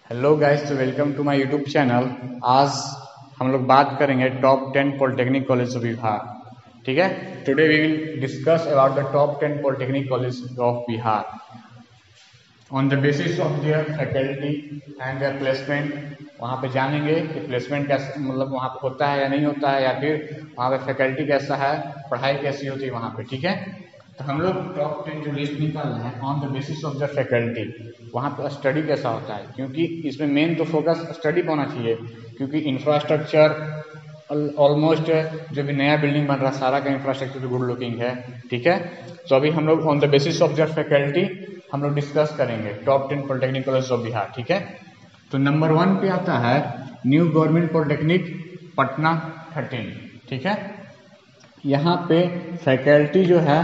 Hello guys, तो welcome to my YouTube channel. आज हम लोग बात करेंगे top 10 polytechnic college of Bihar. ठीक है, today we will discuss about the top 10 polytechnic college of Bihar on the basis of their faculty and their placement. वहाँ पे जानेंगे कि प्लेसमेंट कैसा मतलब वहाँ पे होता है या नहीं होता है, या फिर वहाँ पे फैकल्टी कैसा है, पढ़ाई कैसी होती है वहाँ पे। ठीक है, तो हम लोग टॉप 10 जो लिस्ट निकाल रहे हैं on the basis of the faculty, वहाँ पे स्टडी कैसा होता है, क्योंकि इसमें मेन तो फोकस स्टडी पे होना चाहिए। क्योंकि इंफ्रास्ट्रक्चर ऑलमोस्ट जो भी नया बिल्डिंग बन रहा है सारा का इंफ्रास्ट्रक्चर गुड लुकिंग है। ठीक है, तो अभी हम लोग on the basis of their faculty हम लोग डिस्कस करेंगे top 10 polytechnic college of Bihar. ठीक है, तो नंबर 1 पे आता है न्यू गवर्नमेंट पॉलिटेक्निक पटना 13। ठीक है, यहाँ पे फैकल्टी जो है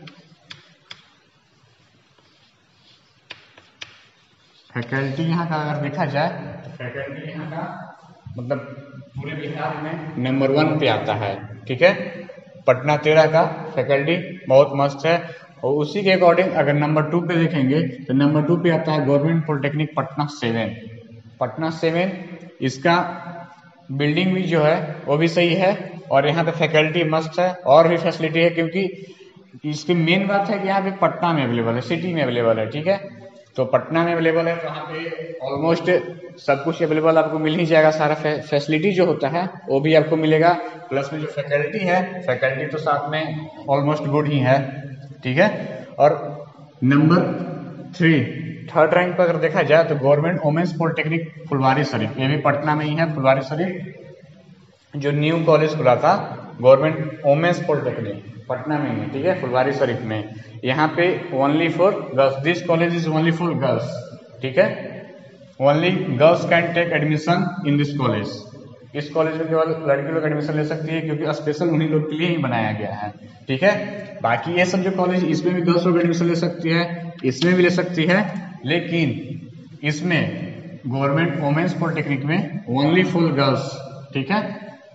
फैकल्टी यहाँ का अगर देखा जाए तो फैकल्टी यहाँ का मतलब पूरे बिहार में नंबर 1 पे आता है। ठीक है, पटना 13 का फैकल्टी बहुत मस्त है। और उसी के अकॉर्डिंग अगर नंबर 2 पे देखेंगे तो नंबर 2 पे आता है गवर्नमेंट पॉलिटेक्निक पटना 7। पटना 7 इसका बिल्डिंग भी जो है वो भी सही है, और यहाँ पे फैकल्टी मस्त है और भी फैसिलिटी है। क्योंकि इसकी मेन बात है कि यहाँ पे पटना में अवेलेबल है, सिटी में अवेलेबल है। ठीक है, तो पटना में अवेलेबल है तो यहाँ पे ऑलमोस्ट सब कुछ अवेलेबल आपको मिल ही जाएगा। सारा फैसिलिटी जो होता है वो भी आपको मिलेगा, प्लस में जो फैकल्टी है फैकल्टी तो साथ में ऑलमोस्ट गुड ही है। ठीक है, और नंबर 3 थर्ड रैंक पर अगर देखा जाए तो government women's polytechnic Phulwari Sharif, ये भी पटना में ही है। फुलवारी शरीफ जो न्यू कॉलेज खुला था गवर्नमेंट वुमेन्स पॉलिटेक्निक पटना में ही, ठीक है, फुलवारी शरीफ में। यहाँ पे only for girls, this college is only for girls. ठीक है, only girls can take admission in this college. इस कॉलेज में केवल लड़की लोग एडमिशन ले सकती है, क्योंकि स्पेशल उन्हीं लोग के लिए ही बनाया गया है। ठीक है, बाकी ये सब जो कॉलेज इसमें भी गर्ल्स लोग एडमिशन ले सकती है, इसमें भी ले सकती है, लेकिन इसमें गवर्नमेंट वुमेन्स पॉलिटेक्निक में ओनली फॉर गर्ल्स। ठीक है,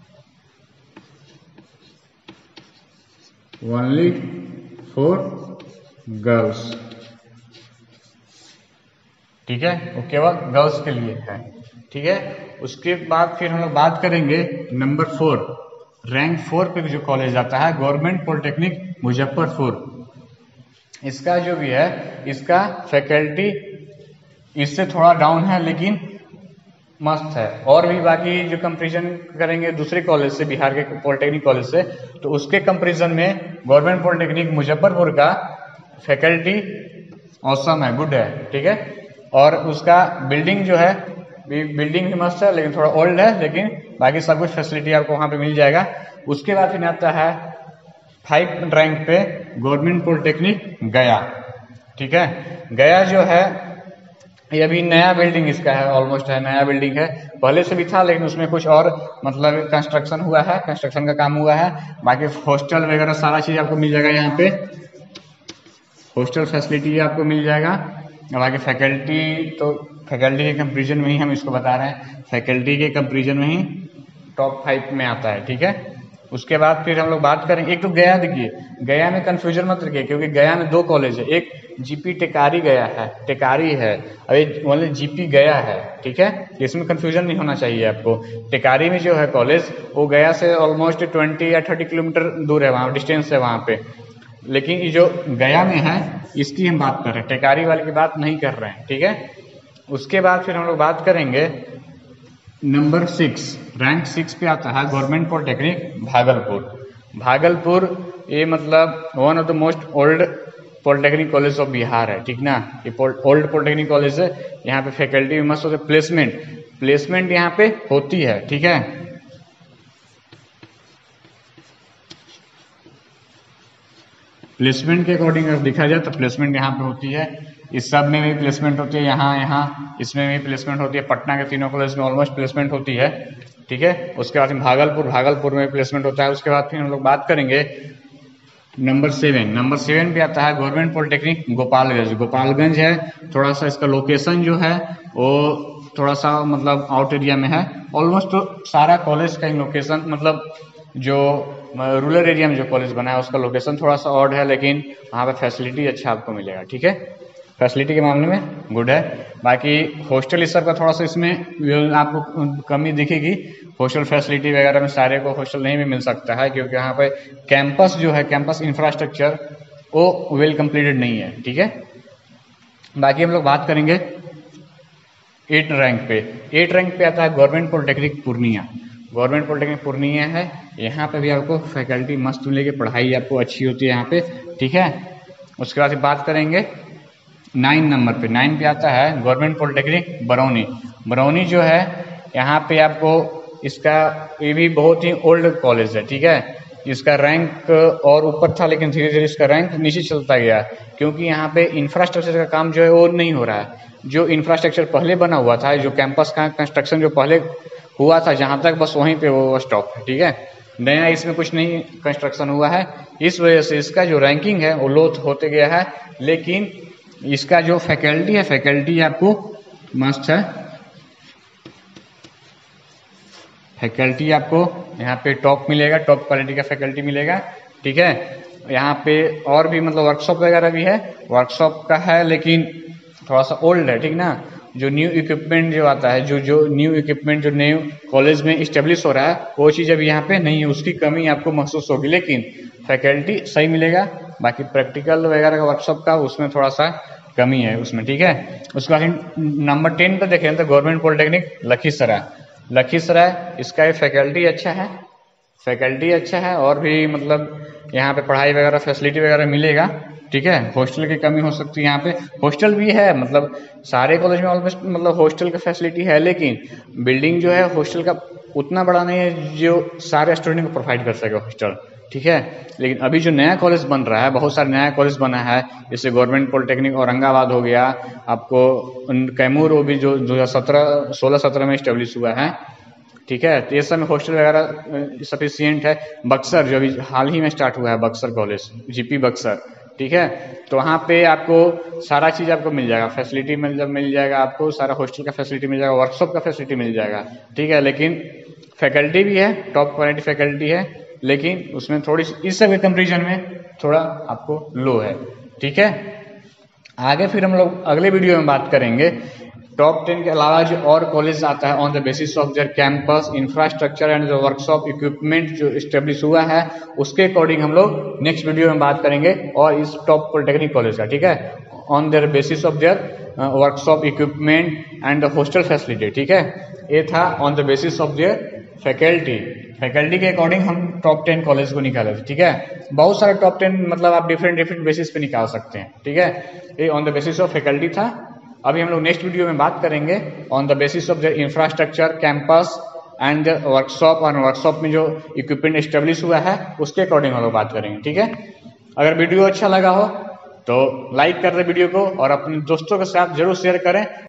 ओनली फॉर गर्ल्स। ठीक है, वो केवल गर्ल्स के लिए है। ठीक है, उसके बाद फिर हम लोग बात करेंगे नंबर 4, रैंक 4 पे जो कॉलेज आता है गवर्नमेंट पॉलिटेक्निक मुजफ्फरपुर। इसका जो भी है इसका फैकल्टी इससे थोड़ा डाउन है, लेकिन मस्त है। और भी बाकी जो कंपेरिजन करेंगे दूसरे कॉलेज से, बिहार के पॉलिटेक्निक कॉलेज से, तो उसके कंपेरिजन में गवर्नमेंट पॉलिटेक्निक मुजफ्फरपुर का फैकल्टी औसम है, गुड है। ठीक है, और उसका बिल्डिंग जो है बिल्डिंग भी मस्त है, लेकिन थोड़ा ओल्ड है, लेकिन बाकी सब कुछ फैसिलिटी आपको वहाँ पे मिल जाएगा। उसके बाद फिर आता है 5 रैंक पे गवर्नमेंट पॉलिटेक्निक गया। ठीक है, गया जो है ये अभी नया बिल्डिंग इसका है, ऑलमोस्ट है नया बिल्डिंग है, पहले से भी था लेकिन उसमें कुछ और मतलब कंस्ट्रक्शन हुआ है, कंस्ट्रक्शन का काम हुआ है। बाकी हॉस्टल वगैरह सारा चीज आपको मिल जाएगा, यहाँ पे हॉस्टल फैसिलिटी आपको मिल जाएगा। बाकी फैकल्टी तो फैकल्टी के कंपेरिजन में ही हम इसको बता रहे हैं, फैकल्टी के कंपेरिजन में ही टॉप 5 में आता है। ठीक है, उसके बाद फिर हम लोग बात करेंगे, एक तो गया देखिए, गया में कंफ्यूजन मत रखिए, क्योंकि गया में 2 कॉलेज है, एक जीपी टेकारी गया है, टेकारी है, और एक मतलब जीपी गया है। ठीक है, इसमें कंफ्यूजन नहीं होना चाहिए आपको। टेकारी में जो है कॉलेज वो गया से ऑलमोस्ट 20 या 30 किलोमीटर दूर है, वहाँ डिस्टेंस है वहाँ पे। लेकिन ये जो गया में है इसकी हम बात कर रहे हैं, टेकारी वाले की बात नहीं कर रहे हैं। ठीक है, उसके बाद फिर हम लोग बात करेंगे नंबर 6, रैंक 6 पे आता है गवर्नमेंट पॉलिटेक्निक भागलपुर। भागलपुर ये मतलब one of the most old polytechnic college of Bihar है। ठीक ना, ये ओल्ड पॉलिटेक्निक कॉलेज है, यहाँ पे फैकल्टी भी मस्त होते, प्लेसमेंट यहाँ पे होती है। ठीक है, प्लेसमेंट के अकॉर्डिंग अगर देखा जाए तो प्लेसमेंट यहाँ पे होती है, इस सब में भी प्लेसमेंट होती है, यहाँ इसमें भी प्लेसमेंट होती है, पटना के तीनों कॉलेज में ऑलमोस्ट प्लेसमेंट होती है। ठीक है, उसके बाद भागलपुर में प्लेसमेंट होता है। उसके बाद फिर हम लोग बात करेंगे नंबर 7 पे आता है गवर्नमेंट पॉलिटेक्निक गोपालगंज है। थोड़ा सा इसका लोकेशन जो है वो थोड़ा सा मतलब आउट एरिया में है, ऑलमोस्ट तो सारा कॉलेज का लोकेशन मतलब जो रूरल एरिया में जो कॉलेज बना है उसका लोकेशन थोड़ा सा ऑड है, लेकिन वहाँ पे फैसिलिटी अच्छा आपको मिलेगा। ठीक है, फैसिलिटी के मामले में गुड है। बाकी हॉस्टल इस सब का थोड़ा सा इसमें आपको कमी दिखेगी। हॉस्टल फैसिलिटी वगैरह में सारे को हॉस्टल नहीं भी मिल सकता है, क्योंकि यहाँ पे कैंपस जो है, कैंपस इंफ्रास्ट्रक्चर वो वेल कंप्लीटेड नहीं है, ठीक है। बाकी हम लोग बात करेंगे 8 रैंक पे। 8 रैंक पे आता है government polytechnic Purnia. Government polytechnic Purnia है, यहाँ पे भी आपको फैकल्टी मस्त मिलेगी, पढ़ाई आपको अच्छी होती है यहाँ पे, ठीक है। उसके बाद बात करेंगे 9 नंबर पे। 9 पे आता है गवर्नमेंट पॉलिटेक्निक बरौनी। बरौनी जो है यहाँ पे आपको इसका ये भी बहुत ही ओल्ड कॉलेज है, ठीक है। इसका रैंक और ऊपर था, लेकिन धीरे धीरे इसका रैंक नीचे चलता गया, क्योंकि यहाँ पे इंफ्रास्ट्रक्चर का काम जो है वो नहीं हो रहा है। जो इंफ्रास्ट्रक्चर पहले बना हुआ था, जो कैंपस का कंस्ट्रक्शन जो पहले हुआ था जहाँ तक, बस वहीं पे वो स्टॉप है, ठीक है। नया इसमें कुछ नहीं कंस्ट्रक्शन हुआ है, इस वजह से इसका जो रैंकिंग है वो लो होते गया है। लेकिन इसका जो फैकल्टी है, फैकल्टी आपको मस्त है, फैकल्टी आपको यहाँ पे टॉप मिलेगा, टॉप क्वालिटी का फैकल्टी मिलेगा, ठीक है। यहाँ पे और भी मतलब वर्कशॉप वगैरह भी है, वर्कशॉप का है लेकिन थोड़ा सा ओल्ड है, ठीक ना। जो न्यू इक्विपमेंट जो आता है, जो न्यू इक्विपमेंट जो न्यू कॉलेज में इस्टेब्लिश हो रहा है, वो चीज़ अभी यहाँ पे नहीं है, उसकी कमी आपको महसूस होगी, लेकिन फैकल्टी सही मिलेगा। बाकी प्रैक्टिकल वगैरह का वर्कशॉप का उसमें थोड़ा सा कमी है उसमें, ठीक है। उसके बाद नंबर 10 पे देखें तो गवर्नमेंट पॉलिटेक्निक लखीसराय। लखीसराय इसका ये फैकल्टी अच्छा है, फैकल्टी अच्छा है, और भी मतलब यहाँ पे पढ़ाई वगैरह फैसिलिटी वगैरह मिलेगा, ठीक है। हॉस्टल की कमी हो सकती है, यहाँ पे हॉस्टल भी है, मतलब सारे कॉलेज में ऑलमोस्ट मतलब हॉस्टल का फैसिलिटी है, लेकिन बिल्डिंग जो है हॉस्टल का उतना बड़ा नहीं है जो सारे स्टूडेंट को प्रोवाइड कर सके हॉस्टल, ठीक है। लेकिन अभी जो नया कॉलेज बन रहा है, बहुत सारे नया कॉलेज बना है, जैसे गवर्नमेंट पॉलिटेक्निक औरंगाबाद हो गया, आपको कैमूर वो भी जो 2016-17 में इस्टेब्लिश हुआ है, ठीक है। तो ये सब में हॉस्टल वगैरह सफिशियंट है। बक्सर जो अभी हाल ही में स्टार्ट हुआ है, बक्सर कॉलेज, जीपी बक्सर, ठीक है। तो वहाँ पे आपको सारा चीज़ आपको मिल जाएगा, फैसिलिटी मिल जाएगा आपको, सारा हॉस्टल का फैसिलिटी मिल जाएगा, वर्कशॉप का फैसिलिटी मिल जाएगा, ठीक है। लेकिन फैकल्टी भी है, टॉप क्वालिटी फैकल्टी है, लेकिन उसमें थोड़ी इस सब के कंपेरिजन में थोड़ा आपको लो है, ठीक है। आगे फिर हम लोग अगले वीडियो में बात करेंगे टॉप 10 के अलावा जो और कॉलेज आता है on the basis of their campus infrastructure and जो वर्कशॉप इक्विपमेंट जो इस्टेब्लिश हुआ है, उसके अकॉर्डिंग हम लोग नेक्स्ट वीडियो में बात करेंगे, और इस टॉप पॉलिटेक्निक कॉलेज का, ठीक है, on their basis of their workshop equipment and hostel facility, ठीक है। ये था on the basis of their faculty. Faculty के अकॉर्डिंग हम टॉप 10 कॉलेज को निकाले थे, ठीक है। बहुत सारे टॉप 10 मतलब आप डिफरेंट बेसिस पे निकाल सकते हैं, ठीक है। ये on the basis of faculty था। अभी हम लोग नेक्स्ट वीडियो में बात करेंगे on the basis of the infrastructure, campus and workshop, और वर्कशॉप में जो इक्विपमेंट एस्टेब्लिश हुआ है उसके अकॉर्डिंग हम लोग बात करेंगे, ठीक है। अगर वीडियो अच्छा लगा हो तो लाइक कर दे वीडियो को, और अपने दोस्तों के साथ जरूर शेयर करें।